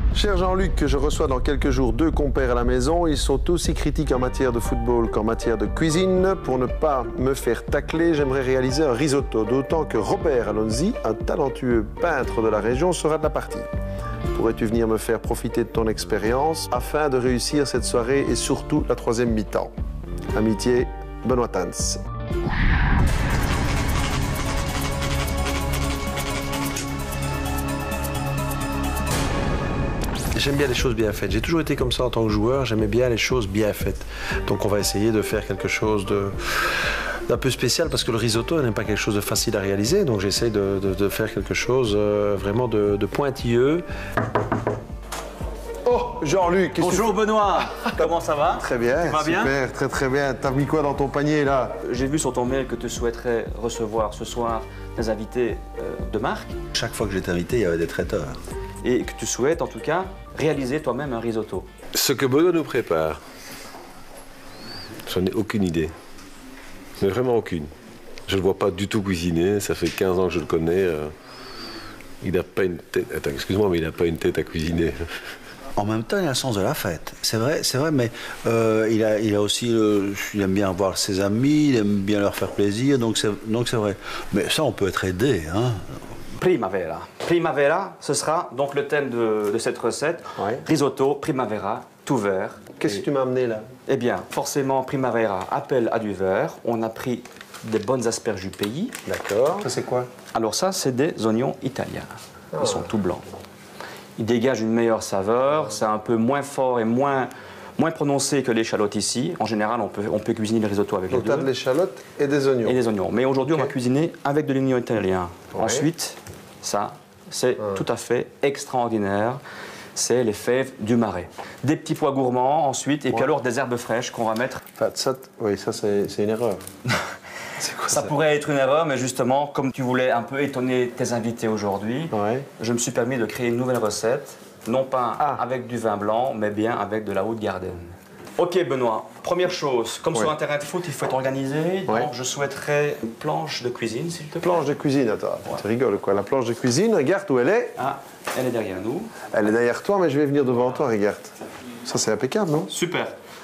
Cher Jean-Luc, que je reçois dans quelques jours 2 compères à la maison, ils sont aussi critiques en matière de football qu'en matière de cuisine. Pour ne pas me faire tacler, j'aimerais réaliser un risotto, d'autant que Robert Alonzi, un talentueux peintre de la région, sera de la partie. Pourrais-tu venir me faire profiter de ton expérience afin de réussir cette soirée et surtout la 3e mi-temps? Amitié, Benoît Tans. J'aime bien les choses bien faites. J'ai toujours été comme ça en tant que joueur, j'aimais bien les choses bien faites. Donc on va essayer de faire quelque chose d'un peu spécial parce que le risotto n'est pas quelque chose de facile à réaliser. Donc j'essaye de faire quelque chose vraiment de pointilleux. Oh, Jean-Luc, bonjour Benoît, comment ça va? Très bien, tu vas bien? Super, très très bien. T'as mis quoi dans ton panier là? J'ai vu sur ton mail que tu souhaiterais recevoir ce soir des invités de marque. Chaque fois que j'étais invité, il y avait des traiteurs. Et que tu souhaites en tout cas réaliser toi-même un risotto. Ce que Benoît nous prépare, j'en ai aucune idée. Mais vraiment aucune. Je ne le vois pas du tout cuisiner, ça fait 15 ans que je le connais. Il n'a pas une tête... Attends, excuse-moi, mais il n'a pas une tête à cuisiner. En même temps, il a le sens de la fête. C'est vrai, mais il a aussi... il aime bien voir ses amis, il aime bien leur faire plaisir, donc c'est vrai. Mais ça, on peut être aidé, hein. Primavera. Primavera, ce sera donc le thème de cette recette. Ouais. Risotto, primavera, tout vert. Qu'est-ce que tu m'as amené là? Eh bien, forcément, primavera appelle à du vert. On a pris des bonnes asperges du pays. D'accord. Ça c'est quoi? Alors ça, c'est des oignons italiens. Ils sont tout blancs. Ils dégagent une meilleure saveur. C'est un peu moins fort et moins prononcé que l'échalote ici. En général, on peut cuisiner le risotto avec les Donc tu as de deux. l'échalote et des oignons. Et des oignons. Mais aujourd'hui, Ok. on va cuisiner avec de l'oignon italien. Ouais. Ensuite, ça, c'est tout à fait extraordinaire. C'est les fèves du Marais. Des petits pois gourmands ensuite, et puis alors des herbes fraîches qu'on va mettre. Enfin, ça, oui, ça c'est une erreur. C'est quoi Ça pourrait être une erreur, mais justement, comme tu voulais un peu étonner tes invités aujourd'hui, Ouais. je me suis permis de créer une nouvelle recette, non pas avec du vin blanc, mais bien avec de la Haute-Garden. Ok Benoît, première chose, comme sur un terrain de foot, il faut être organisé, Ouais. donc je souhaiterais une planche de cuisine, s'il te plaît. Planche de cuisine, attends, tu rigoles quoi? La planche de cuisine, regarde où elle est. Ah, elle est derrière nous. Elle est derrière toi, mais je vais venir devant toi, regarde. Ça c'est impeccable, non? Super.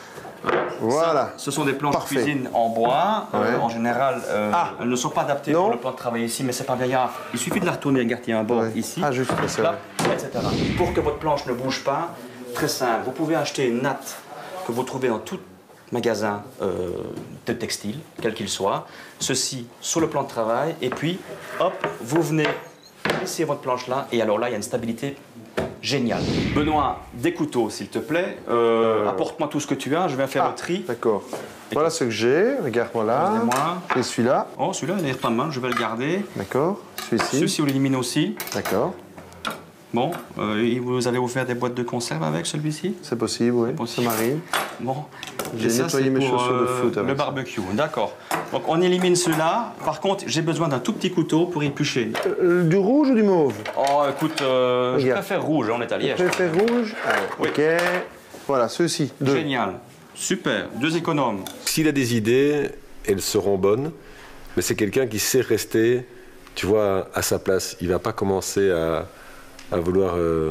Voilà. Ça, ce sont des planches Parfait. de cuisine en bois. Ouais. En général, elles ne sont pas adaptées Non. pour le plan de travail ici, mais c'est pas bien grave. Il suffit de la retourner, regarde, il y a un bord Ouais. ici, Ah, juste, c'est là, etc. Pour que votre planche ne bouge pas, très simple, vous pouvez acheter une natte que vous trouvez dans tout magasin de textile, quel qu'il soit. Ceci sur le plan de travail, et puis, hop, vous venez laisser votre planche là, et alors là, il y a une stabilité géniale. Benoît, des couteaux, s'il te plaît. Apporte-moi tout ce que tu as, je vais faire le tri. D'accord. Voilà ce que j'ai, regarde, voilà. Excusez-moi. Et celui-là, Oh, celui-là, il est pas mal, je vais le garder. d'accord. Celui-ci, Celui-ci, vous l'éliminez aussi. d'accord. Bon, et vous allez vous faire des boîtes de conserve avec celui-ci? C'est possible, oui. possible. Ça m'arrive. Bon. J'ai Et ça, nettoyé c'est mes pour, chaussures de foot avec le ça. barbecue, d'accord. Donc, on élimine ceux-là. Par contre, j'ai besoin d'un tout petit couteau pour éplucher. Du rouge ou du mauve? Oh, écoute, je Regarde. préfère rouge, on est à Tu Liège. préfères rouge? Allez, Oui. ok. Voilà, ceux-ci, deux. Génial. Super, deux économes. S'il a des idées, elles seront bonnes, mais c'est quelqu'un qui sait rester, tu vois, à sa place. Il ne va pas commencer à vouloir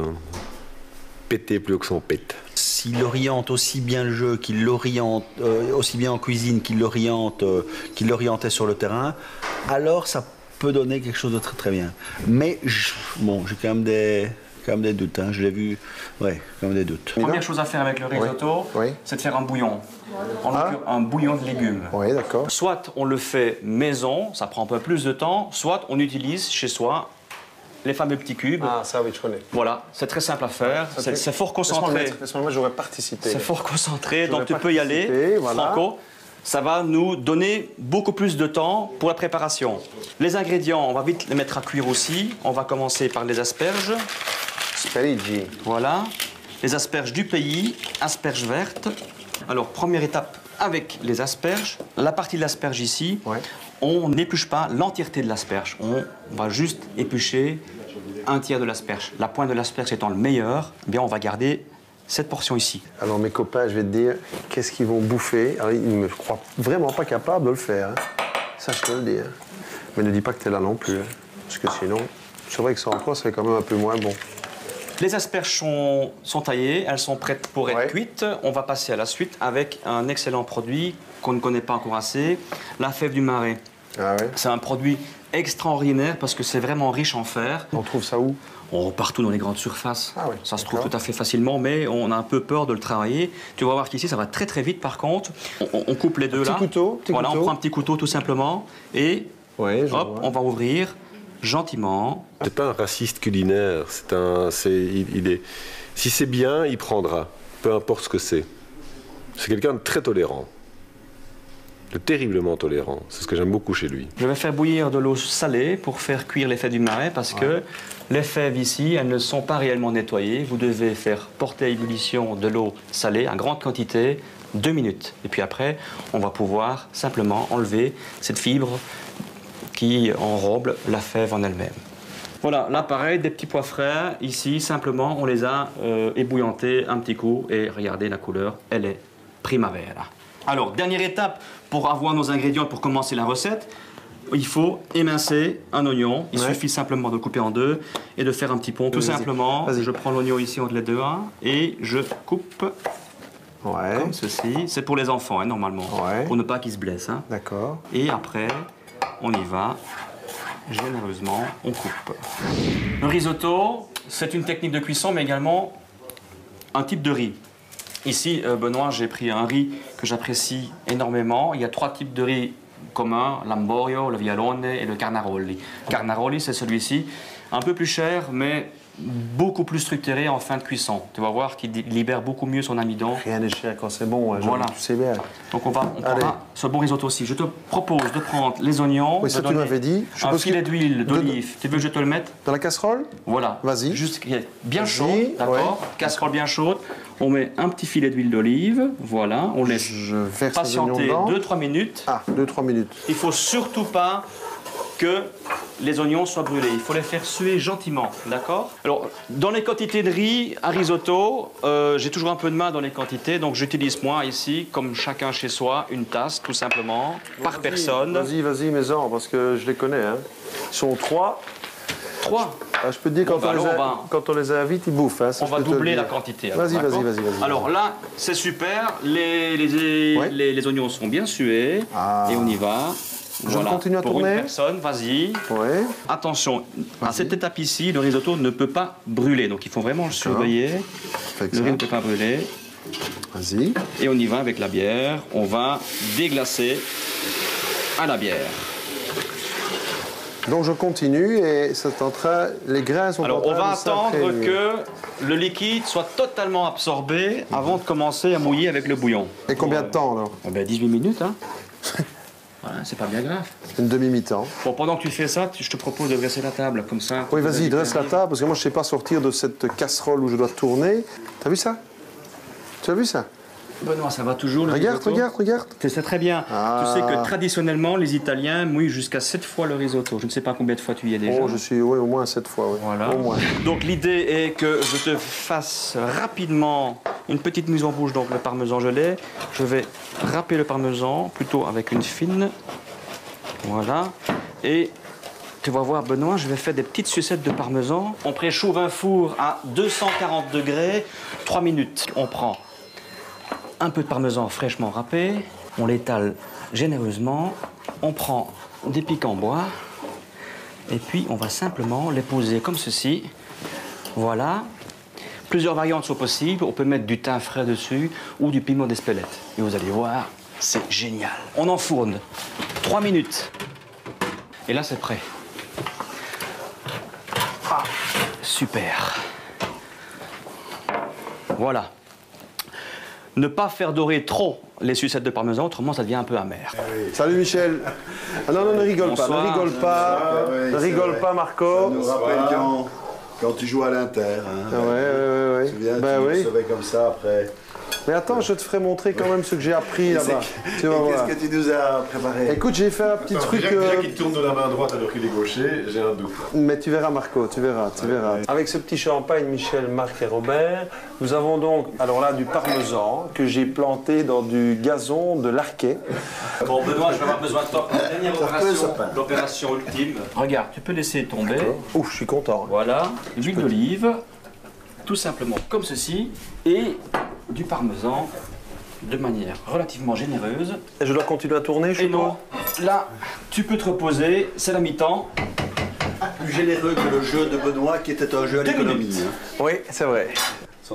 péter plus haut que son pète. S'il oriente aussi bien le jeu, qu'il l'oriente aussi bien en cuisine, qu'il l'orientait sur le terrain, alors ça peut donner quelque chose de très très bien. Mais bon, j'ai quand même des doutes. Hein. Je l'ai vu, ouais, quand même des doutes. Première chose à faire avec le risotto, Oui. c'est de faire un bouillon. Un bouillon de légumes. Oui, d'accord. Soit on le fait maison, ça prend un peu plus de temps, soit on utilise chez soi les fameux petits cubes. Ah, ça, oui, je connais. Voilà, c'est très simple à faire, c'est fort concentré. Laisse-moi, moi, j'aurais participé. C'est fort concentré, J'aurais donc tu peux y aller, participé, voilà. Franco. Ça va nous donner beaucoup plus de temps pour la préparation. Les ingrédients, on va vite les mettre à cuire aussi. On va commencer par les asperges. Sperigi. Voilà, les asperges du pays, asperges vertes. Alors, première étape avec les asperges. La partie de l'asperge ici, Ouais. on n'épluche pas l'entièreté de l'asperge. On va juste éplucher un tiers de l'asperge. La pointe de l'asperge étant le meilleur, eh bien on va garder cette portion ici. Alors, mes copains, je vais te dire, qu'est-ce qu'ils vont bouffer? Alors, ils ne me croient vraiment pas capable de le faire. Hein. Ça, je te le dis. Hein. Mais ne dis pas que tu es là non plus. Hein. Parce que sinon, c'est vrai que ça en croit, c'est quand même un peu moins bon. Les asperges sont taillées, elles sont prêtes pour être cuites. On va passer à la suite avec un excellent produit qu'on ne connaît pas encore assez, la fève du Marais. Ah ouais. C'est un produit extraordinaire parce que c'est vraiment riche en fer. On trouve ça où? Partout dans les grandes surfaces. Ah oui, ça se trouve tout à fait facilement, mais on a un peu peur de le travailler. Tu vas voir qu'ici, ça va très très vite par contre. On coupe les deux là. Petit couteau. Voilà, on prend un petit couteau tout simplement et hop, on va ouvrir gentiment. C'est pas un raciste culinaire. Si c'est bien, il prendra. Peu importe ce que c'est. C'est quelqu'un de très tolérant. De terriblement tolérant. C'est ce que j'aime beaucoup chez lui. Je vais faire bouillir de l'eau salée pour faire cuire les fèves du Marais parce que les fèves ici, elles ne sont pas réellement nettoyées. Vous devez faire porter à ébullition de l'eau salée en grande quantité, 2 minutes. Et puis après, on va pouvoir simplement enlever cette fibre qui enrobe la fève en elle-même. Voilà, là pareil, des petits pois frais. Ici, simplement, on les a ébouillantés un petit coup et regardez la couleur, elle est primavera. Alors, dernière étape pour avoir nos ingrédients pour commencer la recette, il faut émincer un oignon. Il suffit simplement de le couper en deux et de faire un petit pont. Tout simplement, je prends l'oignon ici entre les deux et je coupe comme ceci. C'est pour les enfants, hein, normalement, pour ne pas qu'ils se blessent. Hein. D'accord. Et après, on y va. Généreusement, on coupe. Le risotto, c'est une technique de cuisson, mais également un type de riz. Ici, Benoît, j'ai pris un riz que j'apprécie énormément. Il y a 3 types de riz communs, l'amborio, le vialone et le carnaroli. Carnaroli, c'est celui-ci, un peu plus cher, mais beaucoup plus structuré en fin de cuisson. Tu vas voir qu'il libère beaucoup mieux son amidon. Rien n'est cher quand c'est bon, hein, voilà. Tu sais bien. Donc on prendra ce bon risotto aussi. Je te propose de prendre les oignons. Oui, ça tu m'avais dit. Un filet d'huile d'olive. Tu veux que je te le mette? Dans la casserole? Voilà. Vas-y. Juste qu'il est bien chaud, d'accord? Casserole bien chaude. On met un petit filet d'huile d'olive. Voilà. On laisse patienter 2-3 minutes. Ah, 2-3 minutes. Il ne faut surtout pas que les oignons soient brûlés. Il faut les faire suer gentiment, d'accord? Alors, dans les quantités de riz à risotto, j'ai toujours un peu de main dans les quantités, donc j'utilise moi ici, comme chacun chez soi, une tasse, tout simplement, par personne. Vas-y, mes-en, parce que je les connais. Hein. Ils sont 3. 3? Je peux te dire, quand on les invite, ils bouffent. Hein, on va doubler la quantité. Vas-y. Alors là, c'est super, les oignons sont bien sués, et on y va. Je continue à tourner. Pour une personne, vas-y. Attention, à cette étape ici, le risotto ne peut pas brûler. Donc il faut vraiment le surveiller. Le riz ne peut pas brûler. Vas-y. Et on y va avec la bière. On va déglacer à la bière. Donc je continue et c'est en train, les grains sont en train de on va attendre que le liquide soit totalement absorbé avant de commencer à mouiller avec le bouillon. Et combien de temps alors? 18 minutes, hein. Voilà, c'est pas bien grave. Une demi-mi-temps. Bon, pendant que tu fais ça, je te propose de dresser la table, comme ça. Oui, vas-y, dresse la table, parce que moi, je ne sais pas sortir de cette casserole où je dois tourner. T'as vu ça? Tu as vu ça? Benoît, ça va toujours. Regarde. Tu sais très bien. Tu sais que traditionnellement, les Italiens mouillent jusqu'à 7 fois le risotto. Je ne sais pas combien de fois tu y es déjà. Oh, je suis au moins 7 fois, oui. Voilà. Au moins. Donc l'idée est que je te fasse rapidement une petite mise en bouche, donc le parmesan gelé. Je vais râper le parmesan plutôt avec une fine. Voilà. Et tu vas voir, Benoît, je vais faire des petites sucettes de parmesan. On préchauffe un four à 240 degrés, 3 minutes. On prend un peu de parmesan fraîchement râpé, on l'étale généreusement, on prend des pics en bois et puis on va simplement les poser comme ceci. Voilà. Plusieurs variantes sont possibles. On peut mettre du thym frais dessus ou du piment d'Espelette. Et vous allez voir, c'est génial. On enfourne 3 minutes. Et là, c'est prêt. Ah, super. Voilà. Ne pas faire dorer trop les sucettes de parmesan, autrement ça devient un peu amer. Salut Michel. Ah non, ne rigole pas, ne rigole pas Marco. Ça nous rappelle quand tu joues à l'Inter. Hein, ouais. Tu te souviens, tu recevais comme ça après. Mais attends, je te ferai montrer quand même ce que j'ai appris là-bas. Qu'est-ce que tu nous as préparé? Écoute, j'ai fait un petit truc... Déjà qu'il tourne de la main droite alors qu'il est gaucher, j'ai un doute. Mais tu verras Marco, tu verras. Avec ce petit champagne, Michel, Marc et Robert, nous avons donc, alors là, du parmesan que j'ai planté dans du gazon de l'Arquet. Bon Benoît, je vais avoir besoin de toi pour la dernière opération, l'opération ultime. Regarde, tu peux laisser tomber. Ouf, je suis content. Voilà, l'huile d'olive. tout simplement comme ceci, et du parmesan de manière relativement généreuse. Et je dois continuer à tourner, je Et non, là, tu peux te reposer, c'est la mi-temps. Plus généreux que le jeu de Benoît qui était un jeu à l'économie. Hein. Oui, c'est vrai. Ça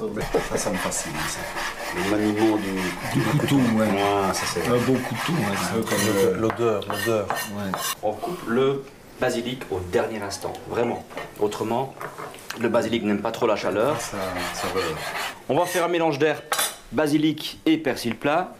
me fascine. Ça. L'animaux du couteau, ouais. Ah, ça, c'est... Un beau couteau, ouais. L'odeur. Ouais. On coupe le basilic au dernier instant, vraiment. Autrement, le basilic n'aime pas trop la chaleur. Ça va. On va faire un mélange d'herbes, basilic et persil plat.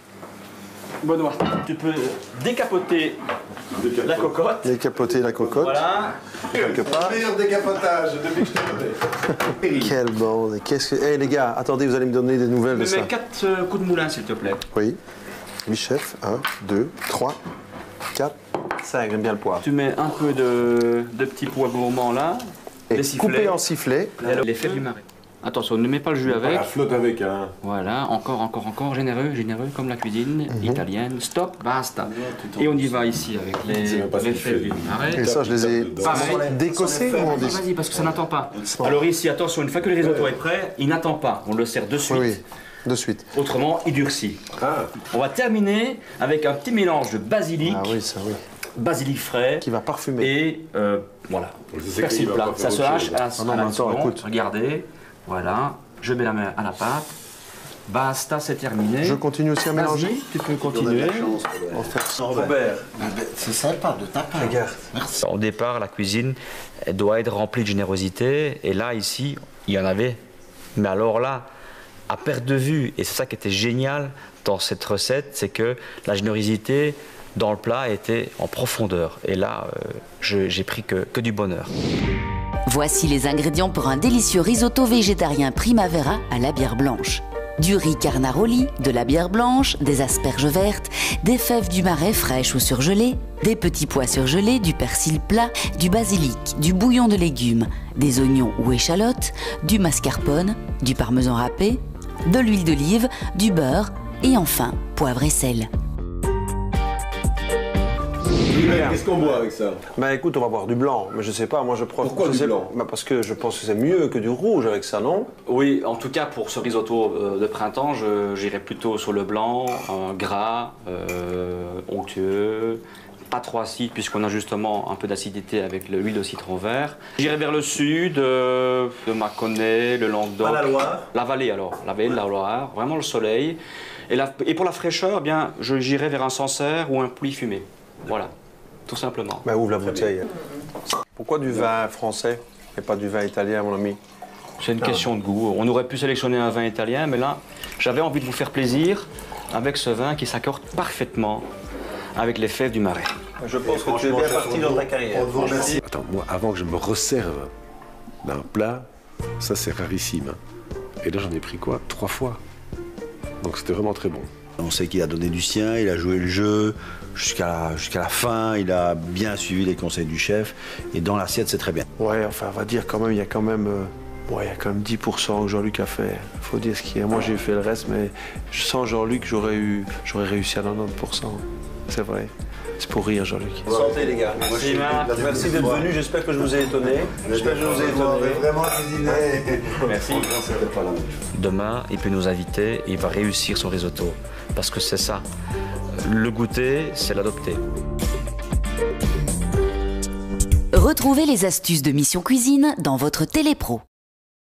Benoît, tu peux décapoter la cocotte. Décapoter la cocotte. Voilà. Quelque part. Le meilleur décapotage depuis que je t'ai donné. Quelle bande. Qu'est-ce que... Eh les gars, attendez, vous allez me donner des nouvelles de Tu ça. me mets 4 coups de moulin, s'il te plaît. Oui. Oui, chef. 1, 2, 3, 4, 5. J'aime bien le poivre. Tu mets un peu de petits pois gourmands là. Et des sifflets. coupé en sifflet. Et les fèves du marais. Attention, ne mets pas le jus avec. La flotte avec un. Voilà, encore, généreux, comme la cuisine italienne. Stop, basta. Et on y va ici avec les fèves du marais. Et ça, je les ai décossés ou on dit... Vas-y, parce que ça n'attend pas. Alors ici, attention, une fois que le risotto est prêt, il n'attend pas. On le sert de suite. Oui, de suite. Autrement, il durcit. On va terminer avec un petit mélange de basilic, Ah oui, ça oui. basilic frais Qui va parfumer. et voilà, Je sais persil qu'il va plat. pas faire Ça se autre hache chose. à la non, mais attends, seconde. écoute. Regardez, voilà, je mets la main à la pâte. Basta, c'est terminé. Je continue aussi à mélanger. Vas-y, tu peux continuer. On va faire ça. Robert. C'est sympa de ta part. Regarde. Merci. Au départ, la cuisine elle doit être remplie de générosité. Et là, ici, il y en avait. Mais alors là, à perte de vue, et c'est ça qui était génial dans cette recette, c'est que la générosité dans le plat était en profondeur. Et là, j'ai pris que du bonheur. Voici les ingrédients pour un délicieux risotto végétarien Primavera à la bière blanche. Du riz carnaroli, de la bière blanche, des asperges vertes, des fèves du marais fraîches ou surgelées, des petits pois surgelés, du persil plat, du basilic, du bouillon de légumes, des oignons ou échalotes, du mascarpone, du parmesan râpé, de l'huile d'olive, du beurre et enfin poivre et sel. Qu'est-ce qu'on boit avec ça? Bah écoute, on va boire du blanc, mais je sais pas, moi je prends... Pourquoi je du sais- blanc? Bah parce que je pense que c'est mieux que du rouge avec ça, non? Oui, en tout cas, pour ce risotto de printemps, j'irai plutôt sur le blanc, gras, onctueux, pas trop acide, puisqu'on a justement un peu d'acidité avec l'huile de citron vert. J'irai vers le sud, de Mâconnais, le Languedoc. Pas la Loire? La vallée alors, la vallée de la Loire, vraiment le soleil. Et pour la fraîcheur, eh bien, j'irai vers un Sancerre ou un Pouilly fumé. Voilà, tout simplement. Bah ouvre la bouteille. Pourquoi du vin français et pas du vin italien, mon ami? C'est une question de goût. On aurait pu sélectionner un vin italien, mais là, j'avais envie de vous faire plaisir avec ce vin qui s'accorde parfaitement avec les fèves du marais. Je pense que tu es bien parti dans ta carrière. Attends, moi, avant que je me resserve d'un plat, ça c'est rarissime. Et là, j'en ai pris quoi? 3 fois. Donc c'était vraiment très bon. On sait qu'il a donné du sien, il a joué le jeu jusqu'à la fin, il a bien suivi les conseils du chef. Et dans l'assiette, c'est très bien. Ouais, enfin, on va dire quand même, il y a quand même 10% que Jean-Luc a fait. Il faut dire ce qu'il y a. Moi, j'ai fait le reste, mais sans Jean-Luc, j'aurais réussi à 90%. C'est vrai. C'est pour rire, Jean-Luc. Santé, les gars. Merci d'être venu. J'espère que je vous ai étonné. J'espère que je vous ai On avait étonné. vraiment cuisiné. Merci. C'était pas la même chose. Demain, il peut nous inviter et il va réussir son risotto. Parce que c'est ça. Le goûter, c'est l'adopter. Retrouvez les astuces de Mission Cuisine dans votre Télépro.